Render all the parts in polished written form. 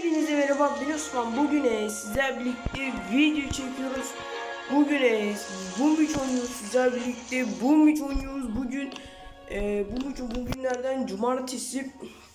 Hepinize merhaba, ben Osman. Bugün sizlerle birlikte video çekiyoruz. Bugün Boom oynuyoruz sizlerle birlikte. Boom oynuyoruz bugün. Bugünlerden cumartesi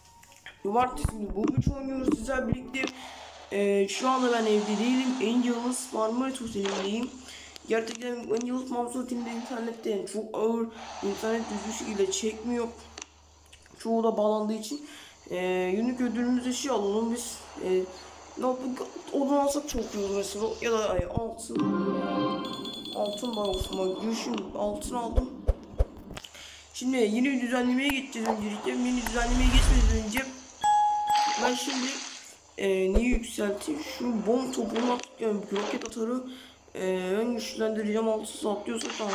Boom oynuyoruz sizlerle birlikte. Şu anda ben evde değilim. Angels Marmaris Oteli'ndeyim. Gerçekten Angels Marmaris Oteli'nde internette çok ağır internet düzgün şekilde çekmiyor. Çoğu da bağlandığı için günlük ödülümüzü şey alalım biz. Odun alsak çok iyi olur mesela, ya da altın var olsun, düşün, altın aldım. Şimdi yeni düzenlemeye geçeceğiz. Öncelikle yeni düzenlemeye geçmeden önce ben şimdi neyi yükselteyim, şu bomb topunu atıp, yani roket atarı ön güçlendireceğim. 6 saat atlıyorsa tamam.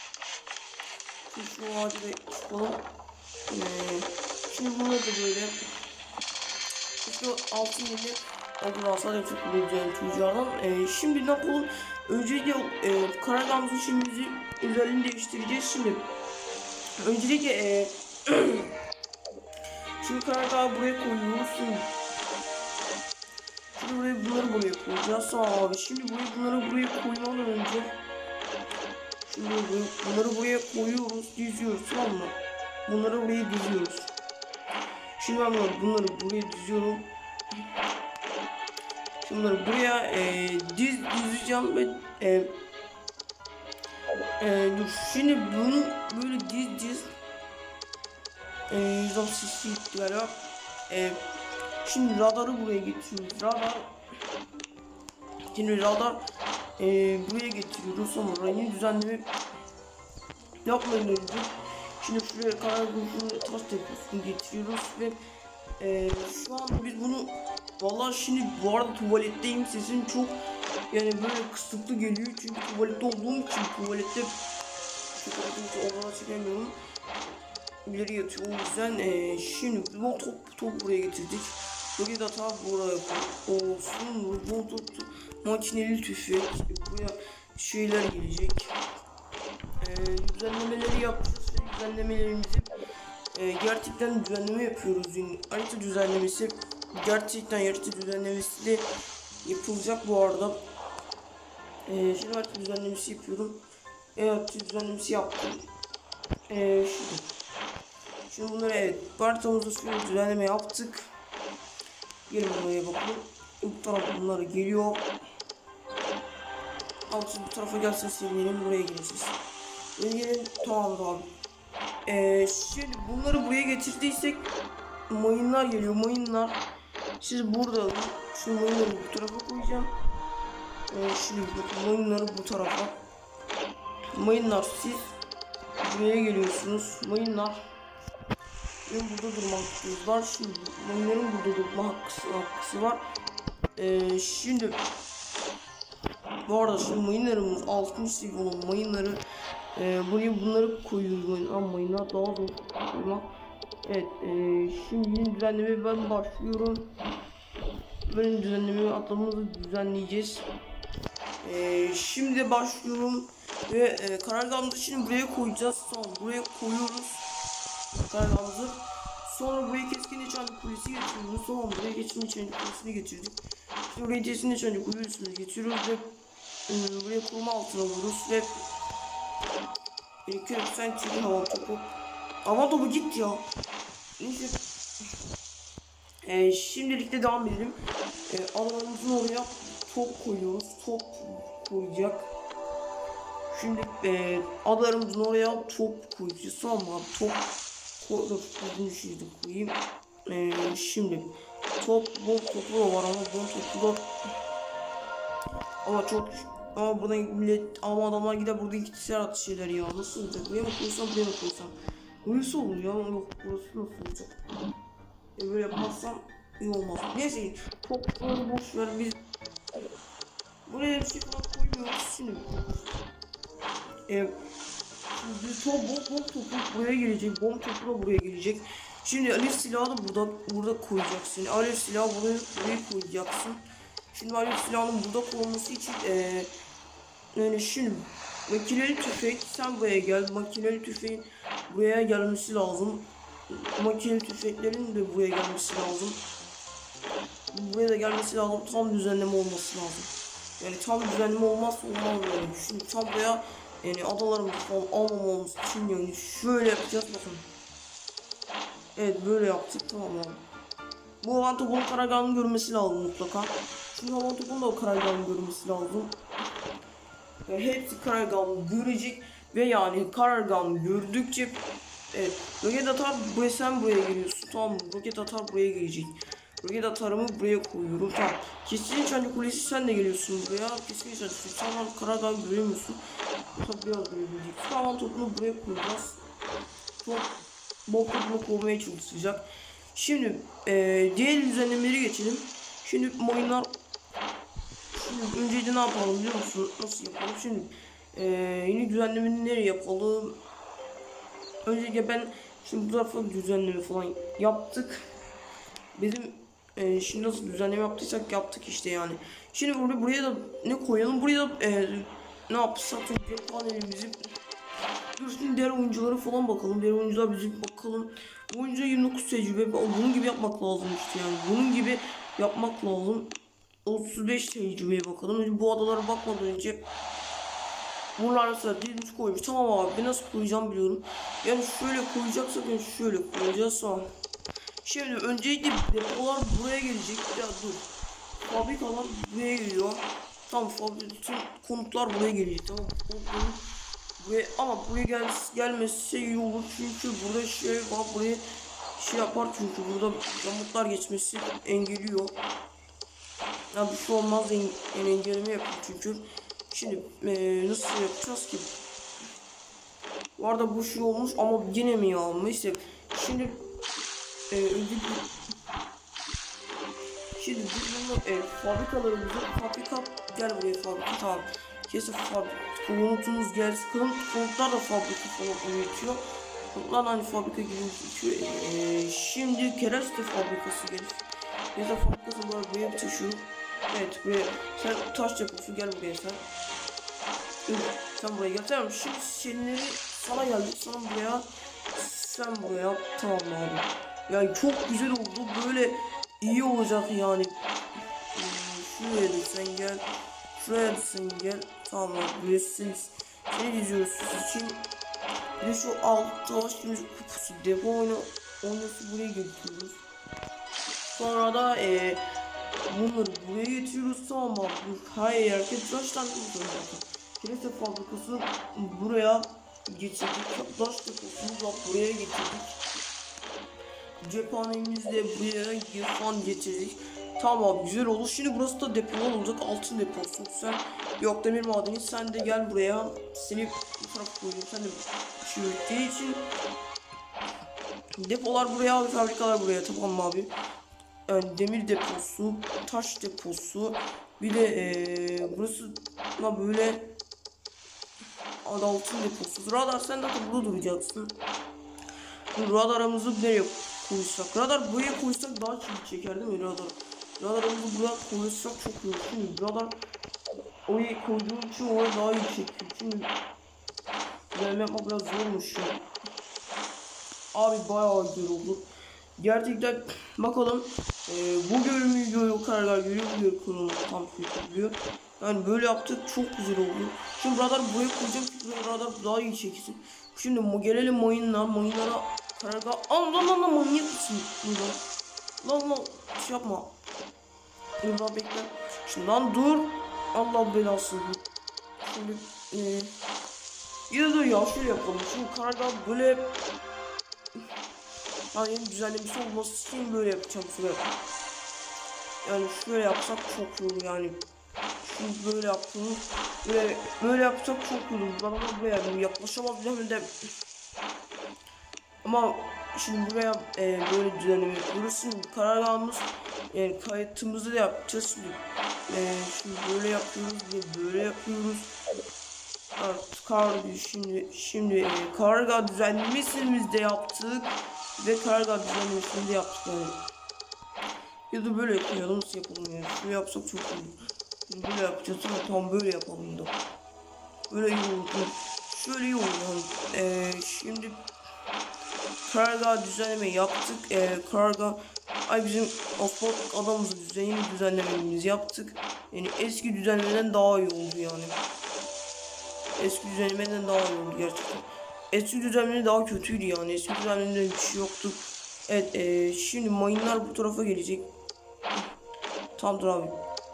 Şu ağacı da çıkalım. Şimdi bunları da böyle şu altın yeni odun alsalar çok güzel tüccardan. Şimdi ne yapalım? Öncelikle Karadağ'ımızın şimdimizi özelliğini değiştireceğiz. Şimdi öncelikle şu Karadağ'ı buraya koyuyoruz. Şimdi bunları buraya koyacağız. Abi şimdi bunları buraya koymadan önce bunları buraya koyuyoruz, diziyoruz, tamam mı? Bunları buraya diziyoruz. Şimdi ben bunları buraya diziyorum. Şunları buraya dizeceğim ve dur. Şimdi bunu böyle diz 160 gitti galiba. Şimdi radarı buraya getiriyoruz. Şimdi radar buraya getiriyoruz. Sonra yeni düzenleme yapmayın önce. Şimdi şuraya karar grubunu taş deposunu getiriyoruz ve şu an biz bunu, vallahi şimdi bu arada tuvaletteyim, sesim çok yani böyle kısıtlı geliyor çünkü tuvalette olduğum için, tuvalette odana çekemiyorum, ileri yatıyor, o yüzden şimdi bu top buraya getirdik. Roket atağı buraya olsun, bu makineli tüfek, buraya şeyler gelecek. Düzenlemeleri yapacağız ve düzenlemelerimizi gerçekten düzenleme yapıyoruz. Yani harita düzenlemesi, gerçekten harita düzenlemesi de yapılacak bu arada. Şimdi harita düzenlemesi yapıyorum. Evet, düzenlemesi yaptım. Şimdi bunları, evet, haritamızda şöyle düzenleme yaptık. Gelin buraya bakalım. Bu tarafa bunları geliyor. Altı bu tarafa gelsin, sevinirim, buraya geleceğiz. Gelin, tamam abi. Şimdi bunları buraya getirdiysek mayınlar geliyor, mayınlar. Siz burada alın. Şu mayınları bu tarafa koyacağım. Şimdi mayınları bu tarafa. Mayınlar, siz buraya geliyorsunuz. Mayınlar benim burada durma hakkınız var. Şimdi mayınların burada durma hakkısı var. Şimdi bu arada şimdi mayınlarımız 60 seviye olan mayınları buraya bunları koyuyoruz. Mayınlar daha zor koymak. Evet, şimdi yeni düzenlemeye ben başlıyorum. Böyle düzenlemeyi atlamamızı düzenleyeceğiz. Şimdi başlıyorum ve karargahımızı şimdi buraya koyacağız. Sonra buraya koyuyoruz karargahımızı. Sonra buraya keskin nişancı kulesi getiriyoruz. Sonra buraya geçkin nişancı kulesini getirdik. Şimdi buraya keskin nişancı kulesini getiriyoruz ve buraya koruma altına vururuz ve sen çekin hava topu. Hava topu git ya. Neyse. Şimdilik de devam edelim. Alanımızın oraya top koyuyoruz. Top koyacak. Şimdi adalarımızın oraya top koyacağız. Tamam mı? Top koyayım. Şimdi bomb topu da var ama bomb topu da ama buradan millet, ama adamlar gider burada ikişer atı şeyler ya. Nasıl olacak? Buraya mı koysam, buraya mı koysam? Burası olur ya, ama yok, burası nasıl olacak? Böyle yaparsam iyi olmaz. Neyse, topları boş ver, biz buraya bir şey falan koymuyoruz şimdi. Biz bomb topu buraya gelecek, bomb topu da buraya gelecek. Şimdi alev silahı da burada koyacaksın. Alev silahı buraya koyacaksın. Şimdi alev silahının burada konulması için yani şimdi makineli tüfek, sen buraya gel. Makineli tüfeğin buraya gelmesi lazım. Makineli tüfeklerin de buraya gelmesi lazım. Buraya da gelmesi lazım. Tam düzenleme olması lazım. Yani tam düzenleme olmazsa olmaz yani. Şimdi tam buraya yani adalarımızı falan almamamız için yani şöyle yapacağız bakın. Evet böyle yaptık tamam abi. Bu havan topunun karargahını görmesi lazım mutlaka. Çünkü havan topunun da o karargahını görmesi lazım. Yani hepsi karargahını görecek ve yani karargahını gördükçe evet roket atar buraya sen buraya geliyorsun tamam mı? Roket atar buraya gelecek. Roket atarımı buraya koyuyorum tamam. Kesin Çancı Kulesi sen de geliyorsun buraya. Kesin Çancı Kulesi tamam karargahı göremiyorsun. Tabi biraz görebilecek. Havan topunu buraya koyacağız. Çok bol topunu kovmaya çalışacak. Şimdi diğer düzenlemeleri geçelim. Şimdi oyunlar önce ne yapalım biliyor musun? Nasıl yapalım? Şimdi yeni düzenlemeleri nereye yapalım? Öncelikle ben şimdi bu tarafa düzenleme falan yaptık. Bizim şimdi nasıl düzenleme yaptıysak yaptık işte yani. Şimdi buraya da ne koyalım? Buraya da ne yapsak? Panelimizi dur şimdi diğer oyunculara falan bakalım. Diğer oyuncular bizim bakalım. Bu oyuncu 29 tecrübe. Bunun gibi yapmak lazım işte yani. Bunun gibi yapmak lazım. 35 tecrübeye bakalım. Önce bu adalara bakmadan önce bunlar arasında dilimizi koymuş. Tamam abi ben nasıl koyacağım biliyorum. Yani şöyle koyacaksak yani şöyle koyacağız tamam. Şimdi öncelikle depolar buraya gelecek. Ya dur. Fabrikalar buraya geliyor. Tamam bütün konutlar buraya gelecek. Tamam. Buraya, ama buraya gelmesi iyi olur çünkü burada şey var buraya şey yapar çünkü burada yamuklar geçmesi engelliyor. Ya bir şey olmaz yani engelleme yapıyor çünkü. Şimdi nasıl yapacağız ki? Bu arada bu şey olmuş ama yine mi yağmış? Şimdi şimdi biz bunu fabrikalarımızı fabrika gel buraya fabrika tamam. Kesin fabrika konutumuz gelsin. Konutlar da fabrika falan üretiyor. Konutlar hani fabrika gibi üretiyor. Şimdi kereste fabrikası gelir. Ya da fabrikası var buraya bir taşıyor. Evet buraya sen taş yapıyorsun gel buraya sen. Sen buraya gel tamam. Şimdi seninleri sana geldik sana buraya. Sen buraya tamam abi. Yani çok güzel oldu böyle iyi olacak yani. Şuraya da sen gel. Şuraya da sen gel. Tamam buraya seni diziyoruz siz için. Bir de şu altta şimdi kupusu depo oynası buraya getiriyoruz. Sonra da bunları buraya getiriyoruz tamam mı? Hayır herkes taştan zaten. Kilise fabrikası buraya getirdik. Taş deposunu da buraya getirdik. Cephanemizi de buraya falan getirdik. Tamam güzel olur. Şimdi burası da depolar olacak. Altın deposu. Sen yok demir madeni sen de gel buraya. Seni bu tarafa koyuyorum. Sen de şey ürettiği için depolar buraya, fabrikalar buraya tamam mı abi? Yani demir deposu, taş deposu, bir de burası da böyle altın deposu. Radar sen de burada duracaksın. Radarımızı nereye koysak? Radar buraya koysak daha çabuk çeker değil mi radar? Radarımızı buraya koysak çok iyi olur. Şimdi radar oraya koyduğum için oraya daha iyi çekiyor. Şimdi yani yapmak biraz zormuş ya. Abi bayağı güzel oldu. Gerçekten bakalım bu bölüm videoyu kararlar görüyor bu konumuz tam yapılıyor. Yani böyle yaptık çok güzel oldu. Şimdi radar buraya koyacağım çünkü radar daha iyi çeksin. Şimdi gelelim mayınlara karargah. Lan manyak mısın? Lan şey yapma. Dur bekle. Şimdi lan dur. Allah belası. Şimdi ya şöyle yapalım. Şimdi karargah böyle yani düzenlemesi olması için böyle yapacağım şöyle. Yani şöyle yapsak çok iyi olur yani. Şimdi böyle yaptığımız böyle yapsak çok iyi olur. Bana buraya yani yaklaşamaz bile de. Ama şimdi buraya böyle düzenleme yapıyoruz. Şimdi karargahımız yani kayıtımızı da yapacağız. Şimdi böyle yapıyoruz böyle yapıyoruz. Artık şimdi karargah düzenlemesini de yaptık. Ve karargah düzenlemesini de yaptık yani. Ya da böyle yapalım nasıl yapalım yani. Şöyle yapsak çok iyi. Böyle yapacağız ama tam böyle yapalım da. Böyle iyi olur. Şöyle iyi olur yani. Şimdi karargah düzenleme yaptık. Karargah Ay bizim offboard adamımızı yeni düzenlememizi yaptık. Yani eski düzenlemeden daha iyi oldu yani. Eski düzenlemeden daha iyi oldu gerçekten. Eski düzenleme daha kötüydü yani. Eski düzenlemede bir şey yoktu. Evet, şimdi mayınlar bu tarafa gelecek. Tamamdır abi.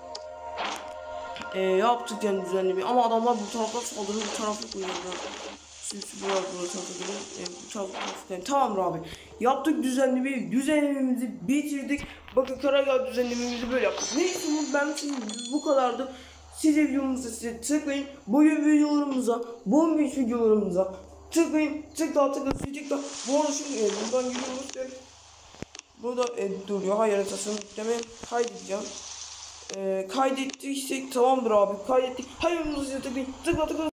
Yaptık yani düzenlemeyi ama adamlar bu tarafa saldırıyor, bu tarafa koyuyorlar. Şimdi bu tarafa gelin, bu tarafa yani. Tamamdır abi. Yaptık düzenlemeyi, düzenlememizi bitirdik. Bakın Karagöl düzenlememizi böyle yaptık. Neyse ben şimdi bu kadardı. Size videomuza tıklayın. Bugün videolarımıza, bombiş videolarımıza tıklayın. Tıkla. Bu arada şimdi buradan gidiyoruz. Burada duruyor. Hayır haritasını yükleme kaydedeceğim. Kaydettiysek tamamdır abi. Kaydettik. Hayır tıkla.